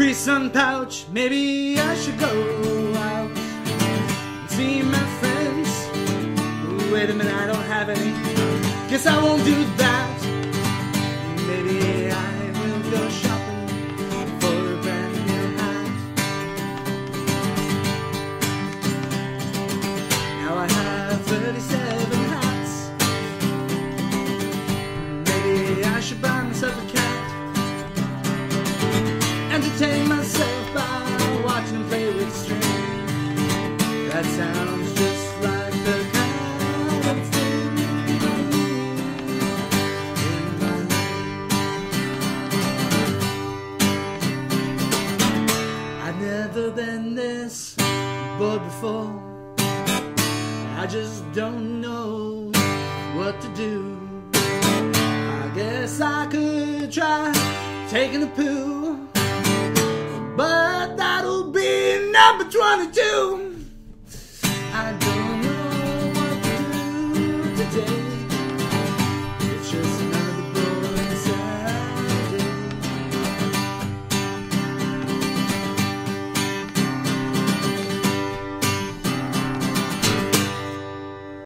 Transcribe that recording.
Sun pouch, maybe I should go out and see my friends. Wait a minute, I don't have any. Guess I won't do that. Maybe I will go shopping for a brand new hat. Now I have 37 hats. Maybe I should buy myself a cat. Entertain myself by watching him play with string. That sounds just like the kind of thing in my life. I've never been this bored before. I just don't know what to do. I guess I could try taking a poo, but that'll be number 22. I don't know what to do today.